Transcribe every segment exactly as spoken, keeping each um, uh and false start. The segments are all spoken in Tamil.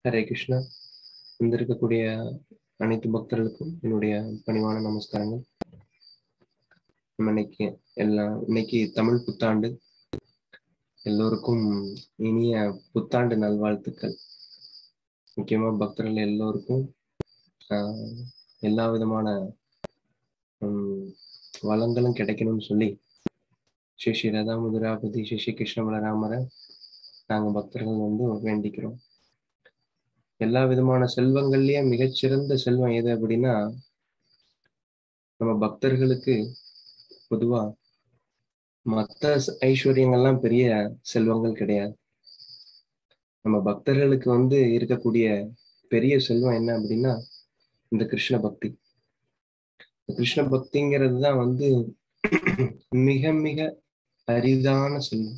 ஹரே கிருஷ்ணா. வந்திருக்கக்கூடிய அனைத்து பக்தர்களுக்கும் என்னுடைய பணிவான நமஸ்காரங்கள். நம்ம இன்னைக்கு எல்லாம் இன்னைக்கு தமிழ் புத்தாண்டு. எல்லோருக்கும் இனிய புத்தாண்டு நல்வாழ்த்துக்கள். முக்கியமா பக்தர்கள் எல்லோருக்கும் ஆஹ் எல்லா விதமான ஹம் வளங்களும் கிடைக்கணும்னு சொல்லி ஸ்ரீ ஸ்ரீ ரதா மதுராபதி ஸ்ரீ ஸ்ரீ கிருஷ்ண பலராமரை நாங்க பக்தர்கள் வந்து வேண்டிக்கிறோம். எல்லா விதமான செல்வங்கள்லயே மிகச்சிறந்த செல்வம் எது அப்படின்னா, நம்ம பக்தர்களுக்கு பொதுவா மற்ற ஐஸ்வர்யங்கள்லாம் பெரிய செல்வங்கள் கிடையாது. நம்ம பக்தர்களுக்கு வந்து இருக்கக்கூடிய பெரிய செல்வம் என்ன அப்படின்னா இந்த கிருஷ்ண பக்தி. கிருஷ்ண பக்திங்கிறது தான் வந்து மிக மிக அரிதான செல்வம்.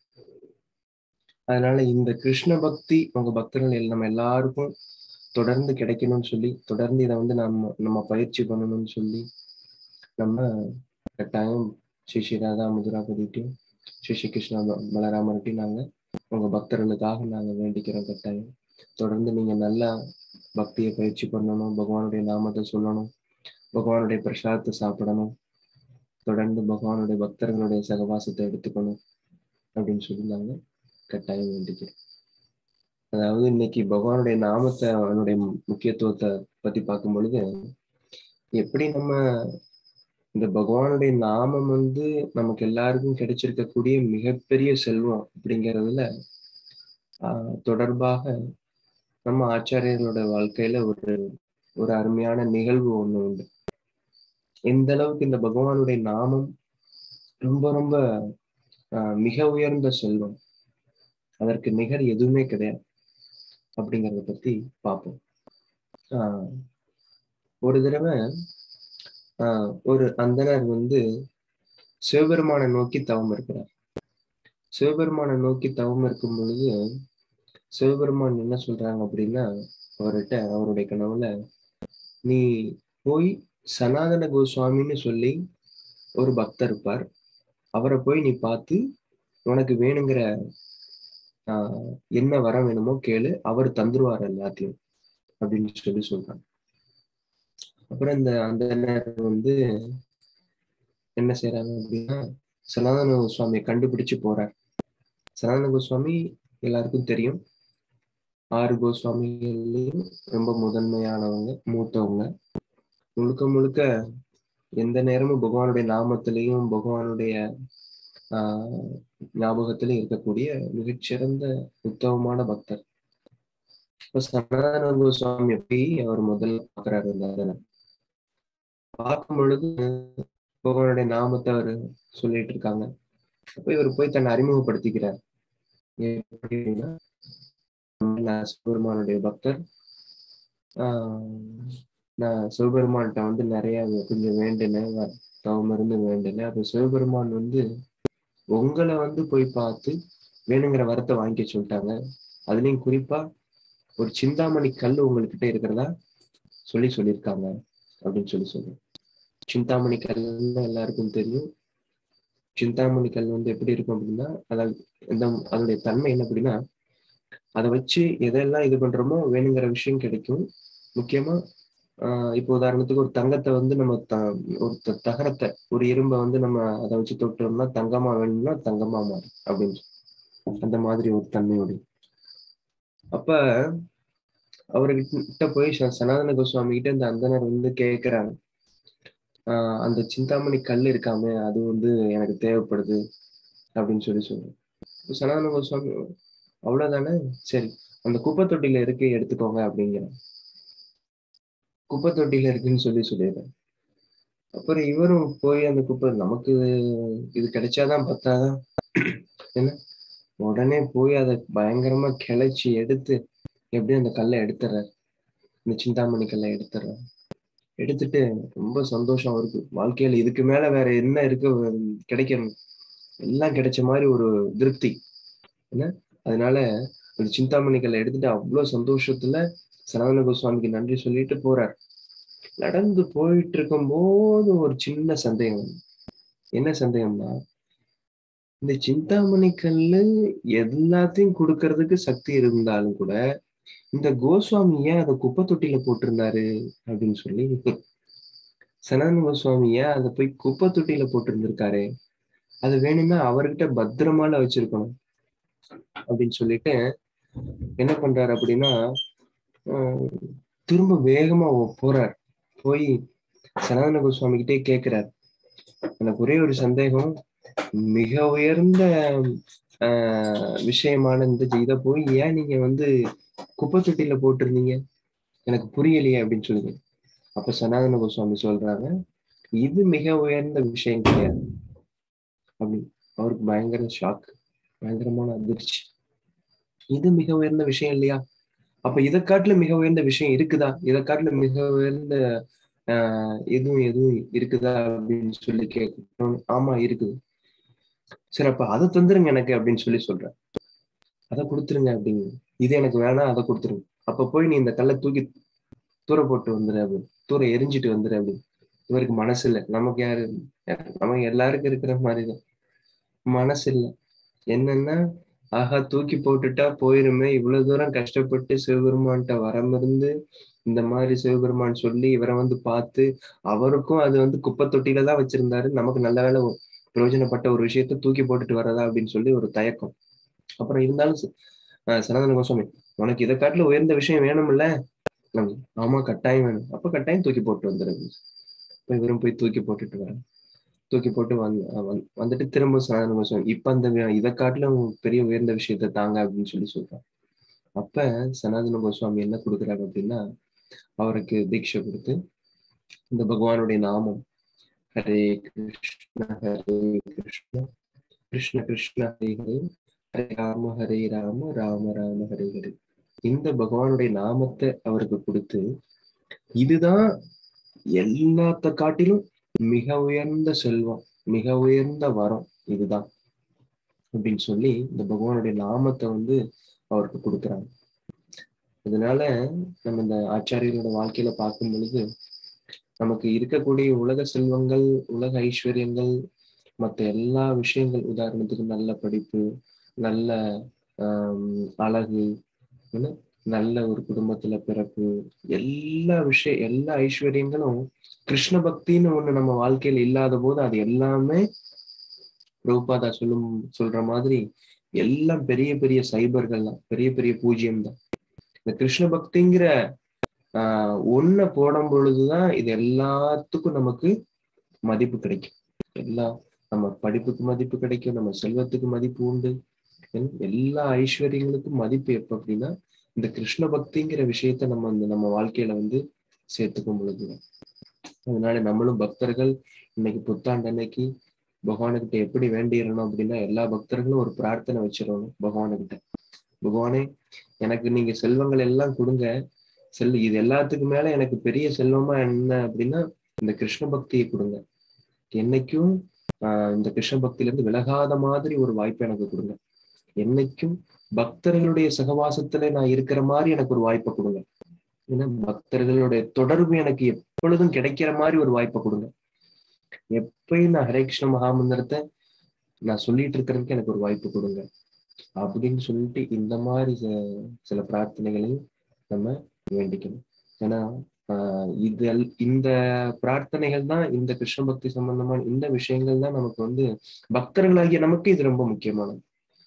அதனால இந்த கிருஷ்ண பக்தி உங்க பக்தர்கள் நம்ம எல்லாருக்கும் தொடர்ந்து கிடைக்கணும்னு சொல்லி, தொடர்ந்து இதை வந்து நம்ம நம்ம பயிற்சி பண்ணணும்னு சொல்லி நம்ம கட்டாயம் ஸ்ரீ ஸ்ரீ ராதா மதுராபதிட்டையும் ஸ்ரீ ஸ்ரீ கிருஷ்ணா பலராமர்கிட்டையும் நாங்க உங்க பக்தர்களுக்காக நாங்க வேண்டிக்கிறோம். கட்டாயம் தொடர்ந்து நீங்க நல்லா பக்தியை பயிற்சி பண்ணணும், பகவானுடைய நாமத்தை சொல்லணும், பகவானுடைய பிரசாதத்தை சாப்பிடணும், தொடர்ந்து பகவானுடைய பக்தர்களுடைய சகவாசத்தை எடுத்துக்கணும் அப்படின்னு சொல்லி நாங்க கட்டாயம் வேண்டிக்கிறோம். அதாவது இன்னைக்கு பகவானுடைய நாமத்தை அவனுடைய முக்கியத்துவத்தை பத்தி பார்க்கும் பொழுது, எப்படி நம்ம இந்த பகவானுடைய நாமம் வந்து நமக்கு எல்லாருக்கும் கிடைச்சிருக்கக்கூடிய மிகப்பெரிய செல்வம் அப்படிங்கிறதுல ஆஹ் தொடர்பாக நம்ம ஆச்சாரியர்களோட வாழ்க்கையில ஒரு ஒரு அருமையான நிகழ்வு ஒண்ணு உண்டு. எந்த அளவுக்கு இந்த பகவானுடைய நாமம் ரொம்ப ரொம்ப ஆஹ் மிக உயர்ந்த செல்வம், அதற்கு நிகர் எதுவுமே கிடையாது அப்படிங்கிறத பத்தி பார்ப்போம். ஆஹ் ஒரு தடவை ஆஹ் ஒரு அந்தனர் வந்து சிவபெருமானை நோக்கி தவம் இருக்கிறார். சிவபெருமானை நோக்கி தவம் இருக்கும் பொழுது சிவபெருமான் என்ன சொல்றாங்க அப்படின்னா, அவர்கிட்ட அவருடைய கனவுல, நீ போய் சனாதன கோஸ்வாமின்னு சொல்லி ஒரு பக்தர் இருப்பார், அவரை போய் நீ பார்த்து உனக்கு வேணுங்கிற ஆஹ் என்ன வர வேணுமோ கேளு, அவர் தந்துருவார் எல்லாத்தையும் அப்படின்னு சொல்லி சொல்றாங்க. அப்புறம் இந்த அந்த வந்து என்ன செய்யறாங்க அப்படின்னா, சனாதன கோஸ்வாமியை கண்டுபிடிச்சு போறார். சனாதன கோஸ்வாமி எல்லாருக்கும் தெரியும், ஆறு கோஸ்வாமிகள்லையும் ரொம்ப முதன்மையானவங்க, மூத்தவங்க. முழுக்க முழுக்க எந்த நேரமும் பகவானுடைய நாமத்திலையும் பகவானுடைய ஆஹ் ஞாபகத்திலையும் இருக்கக்கூடிய மிகச்சிறந்த உத்தமமான பக்தர். இப்ப சனாதன கோஸ்வாமி எப்படி அவர் முதல்ல பாக்குறாரு, பார்க்கும் பொழுது பகவானுடைய நாமத்தை அவர் சொல்லிட்டு இருக்காங்க. அப்ப இவர் போய் தன்னை அறிமுகப்படுத்திக்கிறார். எப்படின்னா, நான் சிவபெருமானுடைய பக்தர், ஆஹ் நான் சிவபெருமான்கிட்ட வந்து நிறைய கொஞ்சம் வேண்டினேன், தவம் இருந்து வேண்டினேன். அப்ப சிவபெருமான் வந்து உங்களை வந்து போய் பார்த்து வேணுங்கிற வரத்தை வாங்கிக்க சொல்லிட்டாங்க. அதுலயும் குறிப்பா ஒரு சிந்தாமணி கல் உங்ககிட்ட இருக்கிறதா சொல்லி சொல்லியிருக்காங்க அப்படின்னு சொல்லி சொல்றேன். சிந்தாமணி கல்லுன்னு எல்லாருக்கும் தெரியும். சிந்தாமணி கல் வந்து எப்படி இருக்கும் அப்படின்னா, அதாவது எந்த அதனுடைய தன்மை என்ன அப்படின்னா, அதை வச்சு எதெல்லாம் இது பண்றோமோ வேணுங்கிற விஷயம் கிடைக்கும். முக்கியமா ஆஹ் இப்போ உதாரணத்துக்கு ஒரு தங்கத்தை வந்து நம்ம த ஒரு தகரத்தை ஒரு இரும்பை வந்து நம்ம அதை வச்சு தொட்டோம்னா தங்கமா வேணும்னா தங்கமா மாறும் அப்படின்னு அந்த மாதிரி ஒரு தன்மையோடு. அப்ப அவர்கிட்ட போய் சனாதன கோஸ்வாமி கிட்ட இந்த அந்தனர் வந்து கேட்கிறாங்க, ஆஹ் அந்த சிந்தாமணி கல் இருக்காமே அது வந்து எனக்கு தேவைப்படுது அப்படின்னு சொல்லி சொல்றேன். சனாதன கோஸ்வாமி அவ்வளவுதானே, சரி அந்த குப்பை தொட்டில இருக்கு எடுத்துக்கோங்க அப்படிங்கிற, குப்பை தொட்டில இருக்குன்னு சொல்லி சொல்லிடுறேன். அப்புறம் இவரும் போய் அந்த குப்பை, நமக்கு இது கிடைச்சாதான் பத்தாதான் என்ன, உடனே போய் அதை பயங்கரமா கிளைச்சி எடுத்து எப்படியும் அந்த கல்லை எடுத்துறாரு, இந்த சிந்தாமணி கல்லை எடுத்துறாரு. எடுத்துட்டு ரொம்ப சந்தோஷம் இருக்கு, வாழ்க்கையில இதுக்கு மேல வேற என்ன இருக்கு கிடைக்கணும், எல்லாம் கிடைச்ச மாதிரி ஒரு திருப்தி என்ன. அதனால அந்த சிந்தாமணி கல்லை எடுத்துட்டு அவ்வளவு சந்தோஷத்துல சனாதன கோஸ்வாமிக்கு நன்றி சொல்லிட்டு போறார். நடந்து போயிட்டு இருக்கும் போது ஒரு சின்ன சந்தேகம். என்ன சந்தேகம்னா, இந்த சிந்தாமணி கல்லு எல்லாத்தையும் கொடுக்கறதுக்கு சக்தி இருந்தாலும் கூட இந்த கோஸ்வாமி ஏன் அதை குப்பை தொட்டியில போட்டிருந்தாரு அப்படின்னு சொல்லி சனாதன கோஸ்வாமி ஏன் அதை போய் குப்பை தொட்டியில போட்டிருந்திருக்காரு, அது வேணும்னா அவர்கிட்ட பத்திரமால வச்சிருக்கணும் அப்படின்னு சொல்லிட்டு என்ன பண்றாரு அப்படின்னா, ஆஹ் திரும்ப வேகமா போறார். போய் சனாதன கோஸ்வாமி கிட்டே கேட்கிறார், எனக்கு ஒரே ஒரு சந்தேகம், மிக உயர்ந்த ஆஹ் விஷயமான இந்த இதை போய் ஏன் நீங்க வந்து குப்பை தொட்டியில போட்டிருந்தீங்க, எனக்கு புரியலையே அப்படின்னு சொல்லுங்க. அப்ப சனாதன கோஸ்வாமி சொல்றாங்க, இது மிக உயர்ந்த விஷயம் கிடையாது அப்படின்னு. அவருக்கு பயங்கர ஷாக், பயங்கரமான அதிர்ச்சி. இது மிக உயர்ந்த விஷயம் இல்லையா? அப்ப இதை காட்டுல மிக உயர்ந்த விஷயம் இருக்குதா? இதை காட்டுல மிக உயர்ந்த ஆஹ் எதுவும் எதுவும் இருக்குதா அப்படின்னு சொல்லி கேட்கணும். ஆமா இருக்குது. சரி, அப்ப அதை தந்துருங்க எனக்கு அப்படின்னு சொல்லி சொல்றேன். அதை கொடுத்துருங்க அப்படிங்க. இது எனக்கு வேணாம், அதை கொடுத்துருங்க. அப்ப போய் நீ இந்த கல்லை தூக்கி தூர போட்டு வந்துரு அப்படின்னு, தூர எரிஞ்சிட்டு வந்துரு அப்படின்னு. இவருக்கு மனசு இல்லை. நமக்கு யாரு, நமக்கு எல்லாருக்கும் இருக்கிற மாதிரிதான் மனசு இல்லை. என்னன்னா, ஆஹா தூக்கி போட்டுட்டா போயிருமே, இவ்வளவு தூரம் கஷ்டப்பட்டு சிவபெருமான்கிட்ட வரம் இருந்து இந்த மாதிரி சிவபெருமான் சொல்லி இவரை வந்து பார்த்து, அவருக்கும் அது வந்து குப்பை தொட்டியில தான் வச்சிருந்தாரு, நமக்கு நல்ல வேலை பிரயோஜனப்பட்ட ஒரு விஷயத்த தூக்கி போட்டுட்டு வர்றதா அப்படின்னு சொல்லி ஒரு தயக்கம். அப்புறம் இருந்தாலும் ஆஹ் சனாதன கோஸ்வாமி, உனக்கு இதை காட்டுல உயர்ந்த விஷயம் வேணும்ல? ஆமா கட்டாயம் வேணும். அப்ப கட்டாயம் தூக்கி போட்டு வந்துடுறது. இவரும் போய் தூக்கி போட்டுட்டு வர, தூக்கி போட்டு வந்து வந்துட்டு திரும்ப சனாதன கோஸ்வாமி, இப்ப அந்த இதை காட்டுல பெரிய உயர்ந்த விஷயத்த தாங்க அப்படின்னு சொல்லி சொல்றாங்க. அப்ப சனாதன கோஸ்வாமி என்ன கொடுக்குறாரு அப்படின்னா, அவருக்கு தீட்சை கொடுத்து இந்த பகவானுடைய நாமம், ஹரே கிருஷ்ண ஹரே கிருஷ்ண கிருஷ்ண கிருஷ்ண ஹரே ஹரே, ஹரே ராம ஹரே ராம ராம ராம ஹரே ஹரே, இந்த பகவானுடைய நாமத்தை அவருக்கு கொடுத்து, இதுதான் எல்லாத்த காட்டிலும் மிக உயர்ந்த செல்வம், மிக உயர்ந்த வரம் இதுதான் அப்படின்னு சொல்லி இந்த பகவானுடைய நாமத்தை வந்து அவருக்கு கொடுக்குறாங்க. அதனால நம்ம இந்த ஆச்சாரியரோட வாழ்க்கையில பார்க்கும் பொழுது, நமக்கு இருக்கக்கூடிய உலக செல்வங்கள், உலக ஐஸ்வர்யங்கள், மற்ற எல்லா விஷயங்கள், உதாரணத்துக்கு நல்ல படிப்பு, நல்ல ஆஹ் அழகு, நல்ல ஒரு குடும்பத்துல பிறப்பு, எல்லா விஷயம், எல்லா ஐஸ்வர்யங்களும் கிருஷ்ண பக்தின்னு ஒண்ணு நம்ம வாழ்க்கையில இல்லாத போது அது எல்லாமே பிரபுபாதா சொல்லும் சொல்ற மாதிரி எல்லாம் பெரிய பெரிய சைபர்கள் தான், பெரிய பெரிய பூஜ்யம் தான். இந்த கிருஷ்ண பக்திங்கிற ஆஹ் ஒன்ன போடும் பொழுதுதான் இது எல்லாத்துக்கும் நமக்கு மதிப்பு கிடைக்கும். எல்லாம் நம்ம படிப்புக்கு மதிப்பு கிடைக்கும், நம்ம செல்வத்துக்கு மதிப்பு உண்டு, எல்லா ஐஸ்வர்யங்களுக்கும் மதிப்பு எப்ப அப்படின்னா இந்த கிருஷ்ண பக்திங்கிற விஷயத்த நம்ம வந்து நம்ம வாழ்க்கையில வந்து சேர்த்துக்கும் பொழுதுதான். அதனால நம்மளும் பக்தர்கள் இன்னைக்கு புத்தாண்டு அன்னைக்கு பகவானுக்கிட்ட எப்படி வேண்டிடணும் அப்படின்னா, எல்லா பக்தர்களும் ஒரு பிரார்த்தனை வச்சிடணும் பகவானுக்கிட்ட. பகவானே, எனக்கு நீங்க செல்வங்கள் எல்லாம் கொடுங்க, செல் இது எல்லாத்துக்கு மேல எனக்கு பெரிய செல்வமா என்ன அப்படின்னா இந்த கிருஷ்ண பக்தியை கொடுங்க. என்னைக்கும் ஆஹ் இந்த கிருஷ்ண பக்தியில இருந்து விலகாத மாதிரி ஒரு வாய்ப்பை எனக்கு கொடுங்க. என்னைக்கும் பக்தர்களுடைய சகவாசத்துல நான் இருக்கிற மாதிரி எனக்கு ஒரு வாய்ப்பை கொடுங்க. ஏன்னா பக்தர்களுடைய தொடர்பு எனக்கு எப்பொழுதும் கிடைக்கிற மாதிரி ஒரு வாய்ப்பை கொடுங்க. எப்பயும் நான் ஹரே கிருஷ்ண மகாமந்திரத்தை நான் சொல்லிட்டு இருக்கிறதுக்கு எனக்கு ஒரு வாய்ப்பு கொடுங்க அப்படின்னு சொல்லிட்டு இந்த மாதிரி சில பிரார்த்தனைகளையும் நம்ம வேண்டிக்கணும். ஏன்னா ஆஹ் இது இந்த பிரார்த்தனைகள் தான், இந்த கிருஷ்ண பக்தி சம்பந்தமான இந்த விஷயங்கள் தான் நமக்கு வந்து பக்தர்களாகிய நமக்கு இது ரொம்ப முக்கியமானது.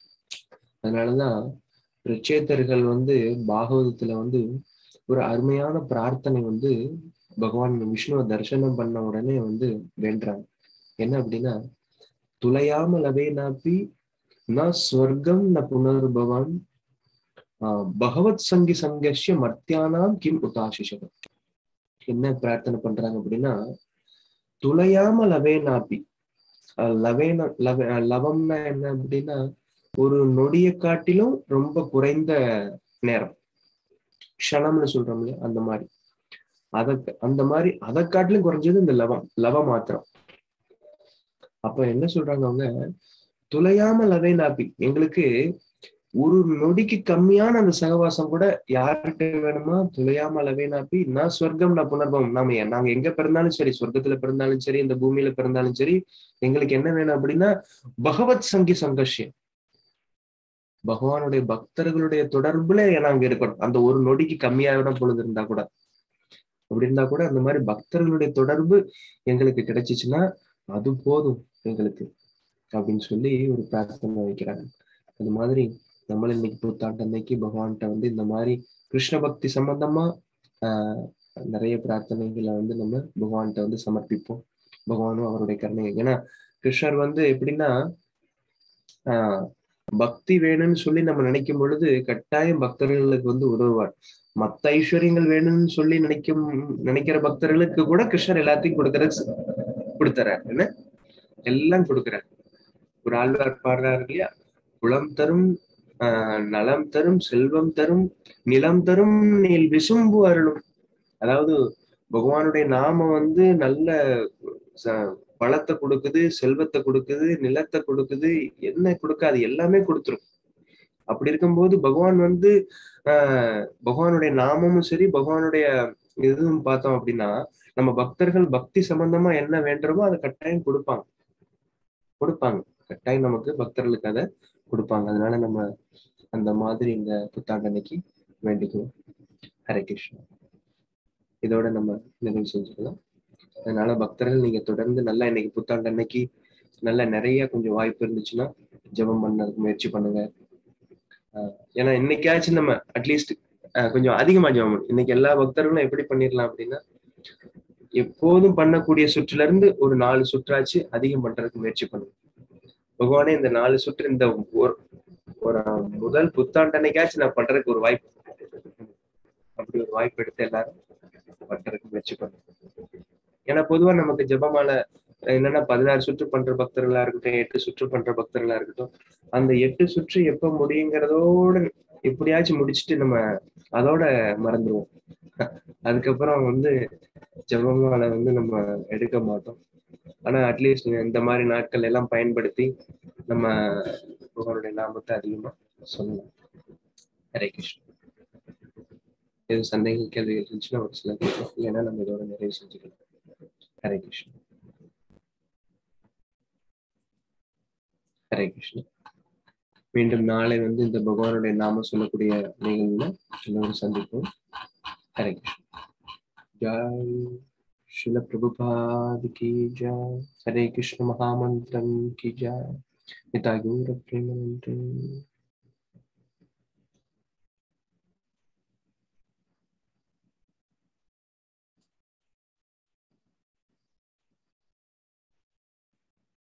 அதனாலதான் பிரச்சேதர்கள் வந்து பாகவதத்துல வந்து ஒரு அருமையான பிரார்த்தனை வந்து பகவான் விஷ்ணுவை தரிசனம் பண்ண உடனே வந்து வேண்டுறாங்க. என்ன அப்படின்னா, துளையாம லவேனாப்பி ந ஸ்வர்க்கம் ந புனர்பவான் ஆஹ் பகவத் சங்கி சங்கஷ்ய மர்த்தியானாம் கிம் உதாசிஷகம். என்ன பிரார்த்தனை பண்றாங்க அப்படின்னா, துளையாம லவேனாப்பி, லவேன லவ லவம்னா என்ன அப்படின்னா ஒரு நொடியை காட்டிலும் ரொம்ப குறைந்த நேரம், க்ஷணம்னு சொல்றோம் இல்லையா, அந்த மாதிரி அத அந்த மாதிரி அதை காட்டிலும் குறைஞ்சது இந்த லவம், லவ மாத்திரம். அப்ப என்ன சொல்றாங்க அவங்க, துளையாம லவே நாப்பி, எங்களுக்கு ஒரு நொடிக்கு கம்மியான அந்த சகவாசம் கூட யார்கிட்ட வேணுமா, துளையாம லவே நாப்பி நான் சொர்க்கம் நான் புனர்பவம், நாம நாங்க எங்க பிறந்தாலும் சரி, சொர்க்கத்துல பிறந்தாலும் சரி, இந்த பூமியில பிறந்தாலும் சரி, எங்களுக்கு என்ன வேணும் அப்படின்னா பகவத் சங்கி சங்கர்ஷம், பகவானுடைய பக்தர்களுடைய தொடர்புல நாங்க இருக்கணும். அந்த ஒரு நொடிக்கு கம்மியாக பொழுது இருந்தா கூட அப்படி இருந்தா கூட அந்த மாதிரி பக்தர்களுடைய தொடர்பு எங்களுக்கு கிடைச்சிச்சுன்னா அது போதும் எங்களுக்கு அப்படின்னு சொல்லி ஒரு பிரார்த்தனை வைக்கிறாங்க. அது மாதிரி நம்மள இன்னைக்கு புத்தாண்டு அன்னைக்கு பகவான்கிட்ட வந்து இந்த மாதிரி கிருஷ்ண பக்தி சம்பந்தமா ஆஹ் நிறைய பிரார்த்தனைகளை வந்து நம்ம பகவான்கிட்ட வந்து சமர்ப்பிப்போம். பகவானும் அவருடைய கருணை. ஏன்னா கிருஷ்ணர் வந்து எப்படின்னா ஆஹ் பக்தி வேணும்னு சொல்லி நம்ம நினைக்கும் பொழுது கட்டாயம் பக்தர்களுக்கு வந்து உதவுவார். மத்த ஐஸ்வர்யங்கள் வேணும்னு சொல்லி நினைக்கும் நினைக்கிற பக்தர்களுக்கு கூட கிருஷ்ணர் எல்லாத்தையும் கொடுக்கறது கொடுத்துறாரு. என்ன எல்லாம் கொடுக்குறாரு. ஒரு ஆழ்வார் பாடுறாரு இல்லையா, குளம் தரும் ஆஹ் நலம் தரும் செல்வம் தரும் நிலம் தரும் நீல் விசும்பு அருளும். அதாவது பகவானுடைய நாம வந்து நல்ல பழத்தை கொடுக்குது, செல்வத்தை கொடுக்குது, நிலத்தை கொடுக்குது, என்ன கொடுக்காது எல்லாமே கொடுத்துரும். அப்படி இருக்கும்போது பகவான் வந்து ஆஹ் பகவானுடைய நாமமும் சரி பகவானுடைய இதுவும் பார்த்தோம் அப்படின்னா நம்ம பக்தர்கள் பக்தி சம்பந்தமா என்ன வேண்டுமோ அதை கட்டாயம் கொடுப்பாங்க கொடுப்பாங்க கட்டாயம் நமக்கு பக்தர்களுக்கு அதை கொடுப்பாங்க. அதனால நம்ம அந்த மாதிரி இந்த புத்தாண்டு அன்னைக்கு வேண்டிக்குவோம். ஹரே கிருஷ்ணா. இதோட நம்ம நிறைவு செஞ்சுக்கலாம். அதனால பக்தர்கள் நீங்க தொடர்ந்து நல்லா இன்னைக்கு புத்தாண்டு அன்னைக்கு நல்லா நிறைய கொஞ்சம் வாய்ப்பு இருந்துச்சுன்னா ஜெபம் பண்ணதுக்கு முயற்சி பண்ணுங்க. ஆஹ் ஏன்னா இன்னைக்காச்சும் நம்ம அட்லீஸ்ட் கொஞ்சம் அதிகமா ஜெபம் பண்ணும். இன்னைக்கு எல்லா பக்தர்களும் எப்படி பண்ணிடலாம் அப்படின்னா எப்போதும் பண்ணக்கூடிய சுற்றுல இருந்து ஒரு நாலு சுற்றாச்சு அதிகம் பண்றதுக்கு முயற்சி பண்ணுங்க. பகவானே இந்த நாலு சுற்று இந்த ஒரு ஒரு முதல் புத்தாண்டு அன்னைக்காச்சும் நான் பண்றதுக்கு ஒரு வாய்ப்பு, அப்படி ஒரு வாய்ப்பு எடுத்து எல்லாரும் பண்றதுக்கு முயற்சி பண்ணுங்க. ஏன்னா பொதுவா நமக்கு ஜெபமால என்னன்னா பதினாறு சுற்று பண்ற பக்தர்களா இருக்கட்டும், எட்டு சுற்று பண்ற பக்தர்களா இருக்கட்டும், அந்த எட்டு சுற்று எப்ப முடியுங்கிறதோட எப்படியாச்சும் முடிச்சுட்டு நம்ம அதோட மறந்துடுவோம். அதுக்கப்புறம் வந்து ஜெபமால வந்து நம்ம எடுக்க மாட்டோம். ஆனா அட்லீஸ்ட் இந்த மாதிரி நாட்கள் எல்லாம் பயன்படுத்தி நம்ம பகவானுடைய நாமத்தை அதிகமா சொல்லலாம். ஹரே கிருஷ்ணா. எதுவும் சந்தேகம் கேள்விகள் இருந்துச்சுன்னா ஒரு சில கேட்கலாம், இல்லைன்னா நம்ம இதோட நிறைவு செஞ்சுக்கலாம். ஹரே கிருஷ்ணா. ஹரே கிருஷ்ணா. மீண்டும் நாளை வந்து இந்த பகவானுடைய நாம சொல்லக்கூடிய நிகழ்வுல எல்லோரும் சந்திப்போம். ஹரே கிருஷ்ணா. ஜாய் श्रील प्रभुपाद की जय. हरे कृष्ण महामंत्रम की जय. निताई गौर प्रेमानंद।